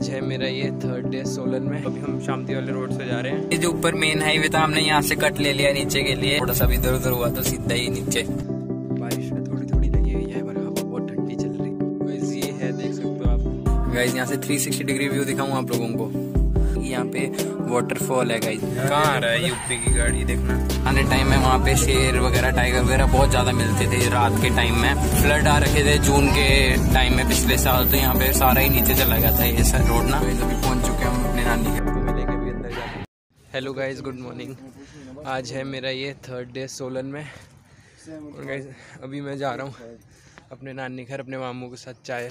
आज है मेरा ये 3rd डे सोलन में। अभी हम शामती वाले रोड से जा रहे हैं। ये जो ऊपर मेन हाईवे था हमने यहाँ से कट ले लिया नीचे के लिए, थोड़ा सा इधर उधर हुआ तो सीधा ही नीचे। बारिश में थोड़ी थोड़ी लगी हुई है पर हवा बहुत ठंडी चल रही है। गाइस ये है, देख सकते हो आप। गाइस यहाँ से 360 डिग्री व्यू दिखाऊं आप लोगों को। यहाँ पे वाटरफॉल है गाइस। कहाँ आ रहा है यूपी की गाड़ी, देखना। आने टाइम में वहाँ पे शेर वगैरह टाइगर वगैरह बहुत ज्यादा मिलते थे। रात के टाइम में फ्लड आ रखे थे जून के टाइम में पिछले साल, तो यहाँ पे सारा ही नीचे चला गया था ये सर रोड ना। अभी पहुंच चुके हैं हम अपने नानी के, तो मिलेंगे भी अंदर जाके। Hello guys, good morning. आज है मेरा ये 3rd डे सोलन में। और गाइस अभी मैं जा रहा हूँ अपने नानी घर अपने मामू के साथ चाय।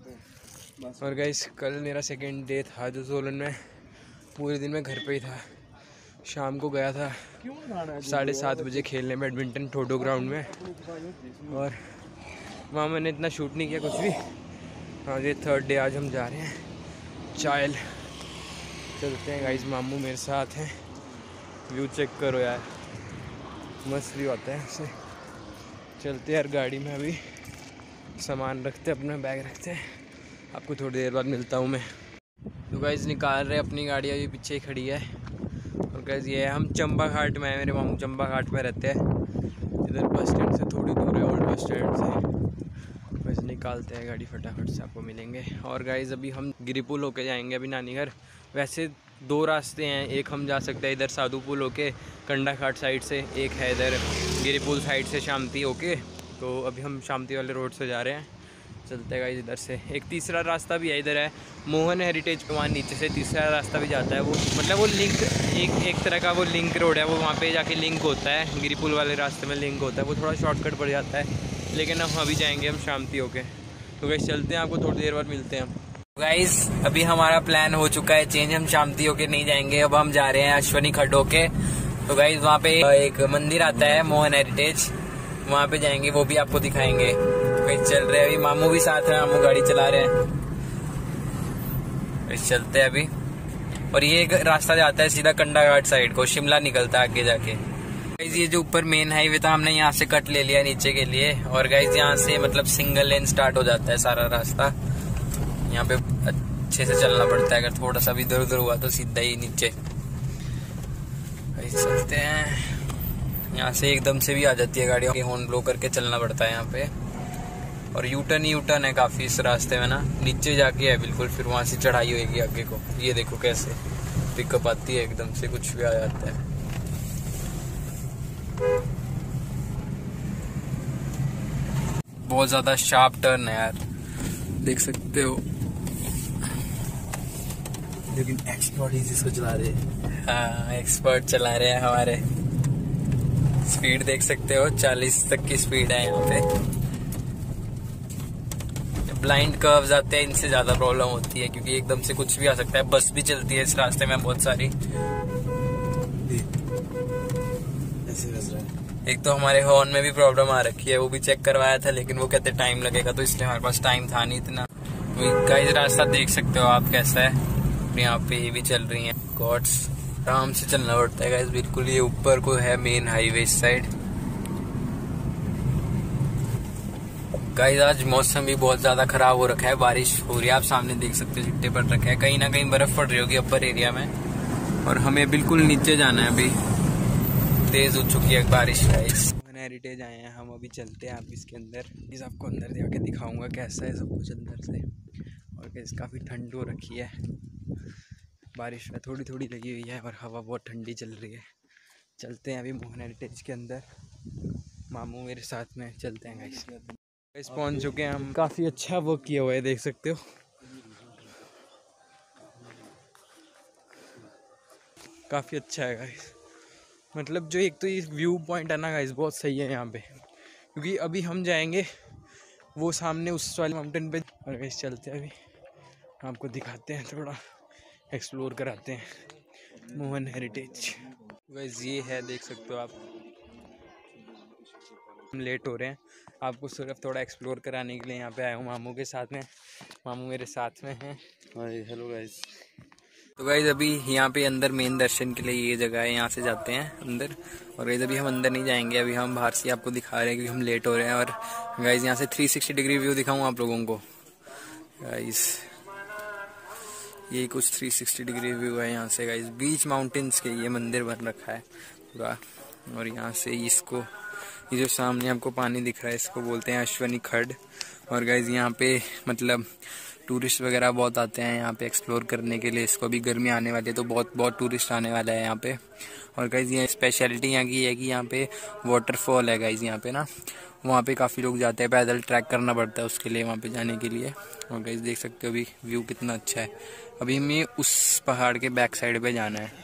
और गाइस कल मेरा 2nd डे था जो सोलन में। पूरे दिन मैं घर पे ही था। शाम को गया था 7:30 बजे खेलने बैडमिंटन ठोडो ग्राउंड में, और वहाँ मैंने इतना शूट नहीं किया कुछ भी। आज ये 3rd डे, आज हम जा रहे हैं चायल। चलते हैं गाइस, मामू मेरे साथ हैं। व्यू चेक करो यार, मस्त व्यू आता है इससे। चलते यार गाड़ी में, अभी सामान रखते हैं, अपना बैग रखते हैं। आपको थोड़ी देर बाद मिलता हूँ मैं। तो गाइस निकाल रहे अपनी गाड़ी, अभी पीछे ही खड़ी है। और गाइस ये है, हम चंबा घाट में है। मेरे मामू चंबा घाट में रहते हैं। इधर बस स्टैंड से थोड़ी दूर है, ओल्ड बस स्टैंड से। बस निकालते हैं गाड़ी, फटाफट से आपको मिलेंगे। और गाइस अभी हम गिरिपुल होके जाएंगे अभी नानी घर। वैसे 2 रास्ते हैं, एक हम जा सकते हैं इधर साधुपुल होके कंडा घाट साइड से, एक है इधर गिरिपुल साइड से शामती होके। तो अभी हम शामती वाले रोड से जा रहे हैं। चलते हैं गाइस इधर से। एक तीसरा रास्ता भी है, इधर है मोहन हेरिटेज, वहाँ नीचे से तीसरा रास्ता भी जाता है। वो मतलब वो लिंक एक तरह का वो लिंक रोड है, वो वहाँ पे जाके लिंक होता है। गिरिपुल वाले रास्ते में लिंक होता है, वो थोड़ा शॉर्टकट पड़ जाता है। लेकिन हम अभी जाएंगे हम शामती होके। तो गाइस चलते हैं, आपको थोड़ी देर बाद मिलते हैं हम। गाइस अभी हमारा प्लान हो चुका है चेंज, हम शामती होके नहीं जाएंगे, अब हम जा रहे हैं अश्वनी खड्ड होके। तो गाइस वहाँ पे एक मंदिर आता है मोहन हेरिटेज, वहाँ पे जाएंगे, वो भी आपको दिखाएंगे। चल रहे हैं अभी, मामू भी साथ है, मामू गाड़ी चला रहे हैं। चलते हैं अभी। और ये एक रास्ता जाता है सीधा कंडा घाट साइड को, शिमला निकलता है आगे जाके। गाइस ये जो ऊपर मेन हाईवे था हमने यहाँ से कट ले लिया नीचे के लिए। और गाइस यहाँ से मतलब सिंगल लेन स्टार्ट हो जाता है सारा रास्ता। यहाँ पे अच्छे से चलना पड़ता है, अगर थोड़ा सा भी इधर उधर हुआ तो सीधा ही नीचे। चलते हैं, यहाँ से एकदम से भी आ जाती है गाड़ी, हॉर्न ब्लो करके चलना पड़ता है यहाँ पे। और यूटर्न है काफी इस रास्ते में ना, नीचे जाके है बिल्कुल, फिर वहां से चढ़ाई होगी आगे को। ये देखो कैसे पिकअप आती है, एकदम से कुछ भी आ जाता है। बहुत ज्यादा शार्प टर्न है यार, देख सकते हो। लेकिन एक्सपर्ट ही जिसको चला रहे हैं। हाँ एक्सपर्ट चला रहे हैं हमारे। स्पीड देख सकते हो, 40 तक की स्पीड है यहाँ पे। ब्लाइंड कर्व्स आते हैं, इनसे ज्यादा प्रॉब्लम होती है, क्योंकि एकदम से कुछ भी आ सकता है। बस भी चलती है इस रास्ते में बहुत सारी। ऐसे बज रहा है। एक तो हमारे हॉर्न में भी प्रॉब्लम आ रखी है, वो भी चेक करवाया था, लेकिन वो कहते टाइम लगेगा, तो इसलिए हमारे पास टाइम था नहीं इतना। गाइस रास्ता देख सकते हो आप कैसा है। यहाँ पे ये भी चल रही है गॉड्स, आराम से चलना पड़ता है गाइस बिल्कुल। ये ऊपर को है मेन हाईवे इस साइड। गाइस आज मौसम भी बहुत ज्यादा खराब हो रखा है, बारिश हो रही है, आप सामने देख सकते हो चिट्टे पड़ रखे हैं। कहीं ना कहीं बर्फ पड़ रही होगी अपर एरिया में। और हमें बिल्कुल नीचे जाना है, अभी तेज हो चुकी है बारिश। गाइस हेरिटेज आए हैं हम, अभी चलते हैं आप इसके अंदर। इस आपको अंदर जाके दिखाऊंगा कैसा है सब कुछ अंदर से। और कैसे काफ़ी ठंड हो रखी है, बारिश में थोड़ी थोड़ी लगी हुई है और हवा बहुत ठंडी चल रही है। चलते हैं अभी मोहन हेरिटेज के अंदर, मामू मेरे साथ में। चलते हैं गाइस। पहुंच चुके हैं हम। काफ़ी अच्छा वर्क किया हुआ है, देख सकते हो। काफ़ी अच्छा है गाइस, मतलब जो एक तो ये व्यू पॉइंट है ना गाइस, बहुत सही है यहाँ पे। क्योंकि अभी हम जाएंगे वो सामने उस वाले माउंटेन पे। और गाइस चलते हैं अभी, आपको दिखाते हैं, थोड़ा एक्सप्लोर कराते हैं मोहन हेरिटेज। गाइस ये है, देख सकते हो आप। हम लेट हो रहे हैं, आपको सिर्फ थोड़ा एक्सप्लोर कराने के लिए यहाँ पे आया हूँ मामू के साथ में। मामू मेरे साथ में हैं। Hello guys. तो गाइस अभी यहाँ पे अंदर मेन दर्शन के लिए ये जगह है, यहाँ से जाते हैं अंदर। और गाइस अभी हम अंदर नहीं जाएंगे, अभी हम बाहर से आपको दिखा रहे हैं क्योंकि हम लेट हो रहे हैं। और गाइस यहाँ से 360 डिग्री व्यू दिखाऊँ आप लोगों को। गाइस ये कुछ 360 डिग्री व्यू है यहाँ से गाइस। बीच माउंटेन्स के ये मंदिर बन रखा है पूरा। और यहाँ से इसको, ये जो सामने आपको पानी दिख रहा है, इसको बोलते हैं अश्वनी खड्ड। और गाइस यहाँ पे मतलब टूरिस्ट वगैरह बहुत आते हैं यहाँ पे एक्सप्लोर करने के लिए। इसको अभी गर्मी आने वाली है तो बहुत टूरिस्ट आने वाला है यहाँ पे। और गाइस ये स्पेशलिटी यहाँ की है कि यहाँ पे वाटरफॉल है गाइस यहाँ पे ना, वहाँ पे काफ़ी लोग जाते हैं, पैदल ट्रैक करना पड़ता है उसके लिए वहाँ पे जाने के लिए। और गाइस देख सकते हो अभी व्यू कितना अच्छा है। अभी हमें उस पहाड़ के बैक साइड पे जाना है।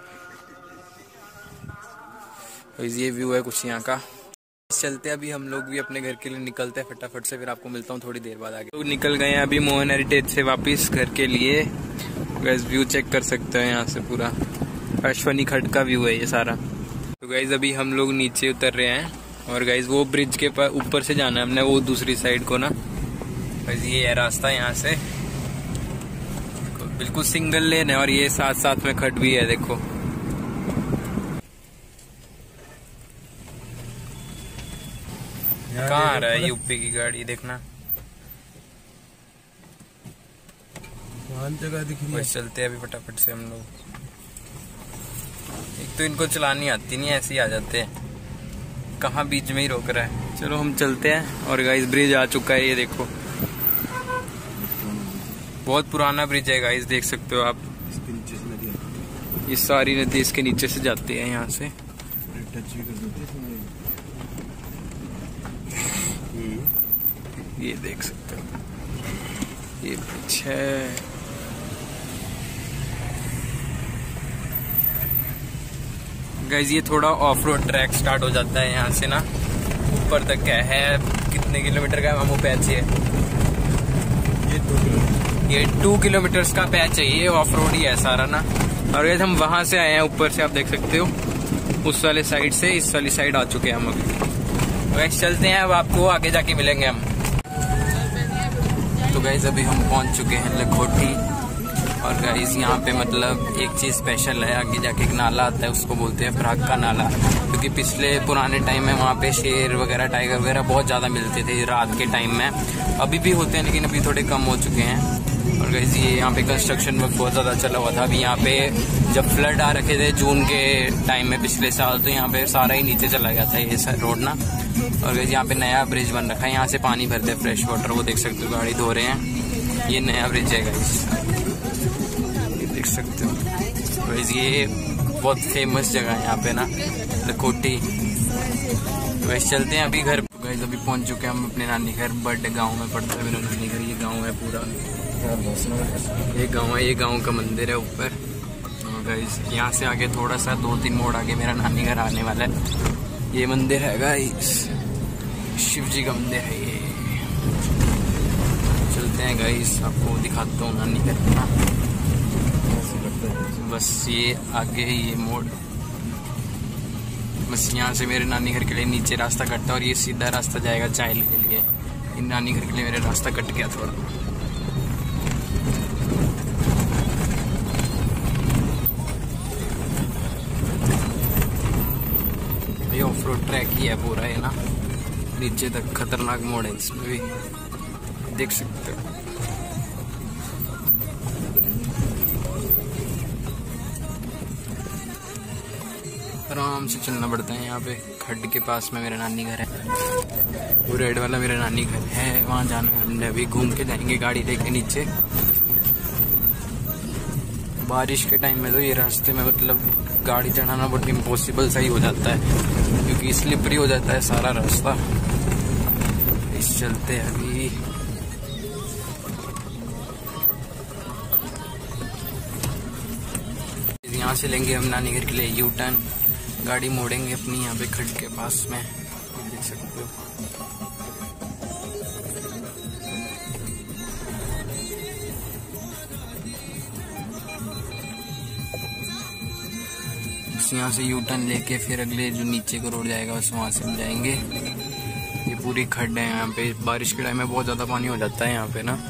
गाइस ये व्यू है कुछ यहाँ का। चलते हैं अभी हम लोग भी अपने घर के लिए निकलते हैं फटाफट से, फिर आपको मिलता हूँ थोड़ी देर बाद आगे। तो निकल गए हैं अभी मोहन हेरिटेज से वापस घर के लिए। गाइस व्यू चेक कर सकते हैं यहाँ से, पूरा अश्वनी खड्ड का व्यू है ये सारा। तो गाइस अभी हम लोग नीचे उतर रहे हैं और गाइस वो ब्रिज के ऊपर से जाना है हमने, वो दूसरी साइड को ना। गाइस ये है रास्ता यहाँ से, बिल्कुल सिंगल लेन है और ये साथ साथ में खड्ड भी है देखो। कहाँ आ रहा है यूपी की गाड़ी देखना, जगह दिख रही है। बस चलते हैं अभी फटाफट से हम लोग। एक तो इनको चलानी आती नहीं, ऐसे ही आ जाते हैं, कहाँ बीच में ही रोक रहा है। चलो हम चलते हैं। और गाइस ब्रिज आ चुका है ये देखो, बहुत पुराना ब्रिज है गाइस, देख सकते हो आप। इसके नीचे से नदी आती है, ये सारी नदी इसके नीचे से जाती है यहाँ से। टच भी कर देते हैं। ये देख सकते हो ये ब्रिज है। गाइस ये थोड़ा ऑफ रोड ट्रैक स्टार्ट हो जाता है यहाँ से ना, ऊपर तक क्या है, कितने किलोमीटर का मामू पैच है ये 2 किलोमीटर का पैच है, ये ऑफ रोड ही है सारा ना। और गाइस हम वहां से आए हैं ऊपर से, आप देख सकते हो उस वाले साइड से इस वाली साइड आ चुके हैं हम अभी। गाइस चलते हैं, अब आपको आगे जाके मिलेंगे हम। तो गाइस अभी हम पहुंच चुके हैं लखोटी। और गाइस यहाँ पे मतलब एक चीज स्पेशल है, आगे जाके एक नाला आता है, उसको बोलते हैं फ्राक का नाला। क्योंकि पिछले पुराने टाइम में वहाँ पे शेर वगैरह टाइगर वगैरह बहुत ज्यादा मिलते थे रात के टाइम में। अभी भी होते हैं लेकिन अभी थोड़े कम हो चुके हैं। और गाइस ये यहाँ पे कंस्ट्रक्शन वर्क बहुत ज्यादा चला हुआ था। अभी यहाँ पे जब फ्लड आ रखे थे जून के टाइम में पिछले साल, तो यहाँ पे सारा ही नीचे चला गया था ये रोड ना। और गाइस यहाँ पे नया ब्रिज बन रखा है, यहाँ से पानी भरते हैं फ्रेश वाटर, वो देख सकते हो गाड़ी धो रहे हैं। ये नया ब्रिज है गाइस, देख सकते हो। गाइस ये बहुत फेमस जगह है यहाँ पे ना, लखोटी। गाइस चलते हैं अभी घर। गाइस अभी पहुंच चुके हैं हम अपने नानी घर, बड़े गांव में पड़ता है मेरा नानी घर। ये गांव है पूरा, ये गांव है, ये गांव का मंदिर है ऊपर। और गाइस यहाँ से आगे थोड़ा सा 2-3 मोड़ आगे मेरा नानी घर आने वाला है। ये मंदिर है गाइस, शिव जी का मंदिर है ये। चलते हैं गाइस, आपको दिखाता हूँ नानी घर ना। बस ये आगे ही ये मोड़, बस यहाँ से मेरे नानी घर के लिए नीचे रास्ता कटता है और ये सीधा रास्ता जाएगा चाइल के लिए। इन नानी घर के लिए मेरे रास्ता कट गया थोड़ा। ये ऑफ रोड ट्रैक ही है पूरा है ना, नीचे तक खतरनाक मोड़ है इसमें भी, देख सकते हो। आराम से चलना पड़ता है। यहाँ पे खड्ड के पास में मेरा नानी घर है, वो रेड वाला मेरा नानी घर है, वहाँ जाना है हमने। अभी घूम के जाएंगे गाड़ी लेके नीचे। बारिश के टाइम में तो ये रास्ते में मतलब गाड़ी चढ़ाना बहुत इम्पॉसिबल सा ही हो जाता है, क्योंकि स्लिपरी हो जाता है सारा रास्ता। इस चलते अभी यहाँ से लेंगे हम नानी घर के लिए यू टर्न, गाड़ी मोड़ेंगे अपनी यहाँ पे खड्ड के पास में, देख सकते हो। यहाँ से यू टर्न लेके फिर अगले जो नीचे को रोड जाएगा बस वहाँ से हम जाएंगे। ये पूरी खड्ड है यहाँ पे, बारिश के टाइम में बहुत ज़्यादा पानी हो जाता है यहाँ पे ना।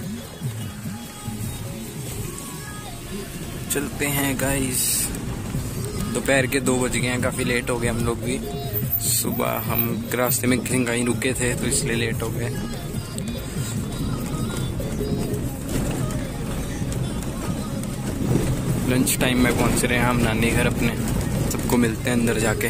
चलते हैं गाइस, दोपहर के 2 बज गए हैं, काफ़ी लेट हो गए हम लोग भी। सुबह हम रास्ते में कहीं रुके थे तो इसलिए लेट हो गए। लंच टाइम में पहुंच रहे हैं हम नानी घर अपने। सबको मिलते हैं अंदर जाके।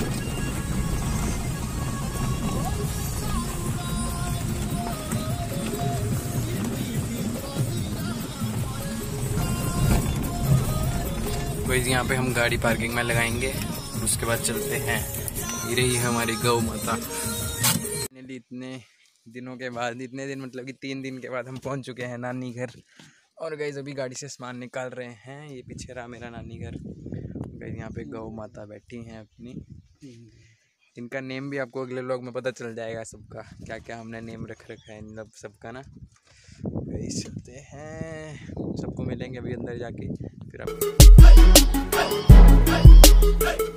गाइस यहाँ पे हम गाड़ी पार्किंग में लगाएंगे, उसके बाद चलते हैं। ये रही है हमारी गौ माता। इतने दिनों के बाद, इतने दिन मतलब कि 3 दिन के बाद हम पहुंच चुके हैं नानी घर। और गाइस अभी गाड़ी से सामान निकाल रहे हैं। ये पीछे रहा मेरा नानी घर। गाइस यहाँ पे गौ माता बैठी हैं अपनी। इनका नेम भी आपको अगले व्लॉग में पता चल जाएगा, सबका क्या क्या हमने नेम रख रखा है इन लोग सबका ना। गाइस चलते हैं, सबको मिलेंगे अभी अंदर जाके फिर आप